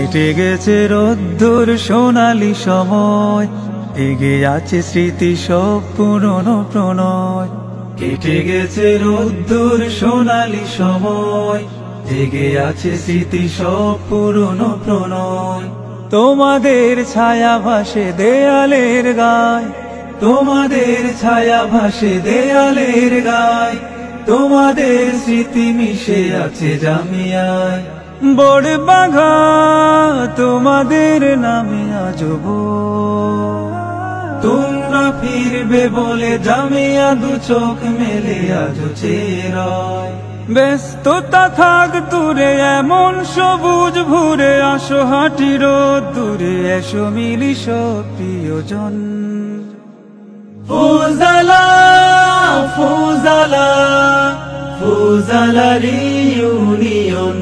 কেটে গেছে রোদ্দুর সোনালি সময়, এগে আছে স্মৃতি সব পুরনো প্রণয়। কেটে গেছে রোদ্দুর সোনালি সময়, জেগে আছে স্মৃতি সব পুরনো প্রণয়। তোমাদের ছায়া ভাসে দেয়ালের গায়, তোমাদের ছায়া ভাসে দেয়ালের গায়, তোমাদের স্মৃতি মিশে আছে জামিয়ায়। বড় বাঘা তোমাদের নামে আজব, তোমরা ফিরবে বলে জামিয়া দু চোখ মেলে আজ চেরায়। ব্যস্ততা থাক দূরে এমন সবুজ ভুরে, আসো হাঁটি রোদ্দুরে, এসো মিলি সব প্রিয়জন। Fujala Fujala Fujala reunion,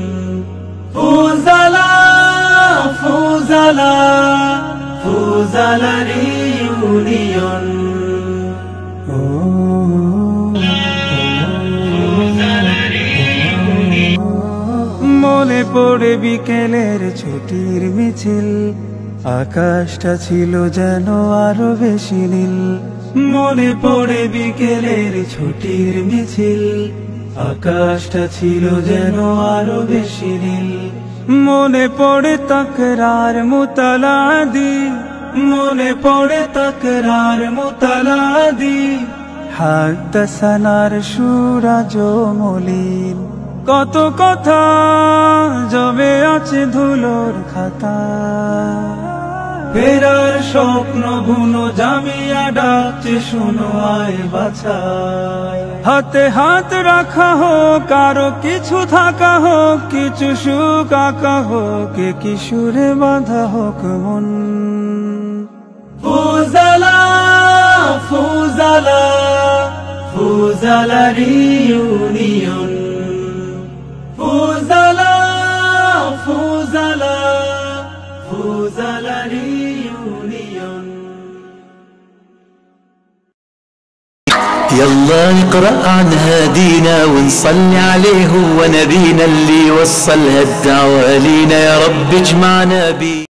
Fujala Fujala Fujala reunion. মনে পড়ে বিকেলের ছুটির মিছিল, আকাশটা ছিল যেন আরো বেশি নীল। মনে পড়ে বিকেলের ছুটির মিছিল, আকাশটা ছিল যেন আরো বেশি নীল। মনে পড়ে তাকরার মুতালাদি, মনে পড়ে তাকরার মুতালাদি, হাদ্দাসানার সুরাজ মলিন। কত কথা জমে আছে ধুলোর খাতা, ফেরার স্বপ্ন বুনো জামিয়া ডাকছে শুনো আয় বাছাই। হাতে হাত রাখা হোক, কারো কিছু থাকা হোক, কিছু সুখ আঁকা হোক, কি সুরে বাঁধা হোক মন। Fujala Fujala Fujala reunion, Fujala Fujala Fujala reunion. يلا نقرأ عن هدينا ونصلي عليه هو نبينا اللي وصل هالدعوة لينا، يا رب اجمعنا بيه.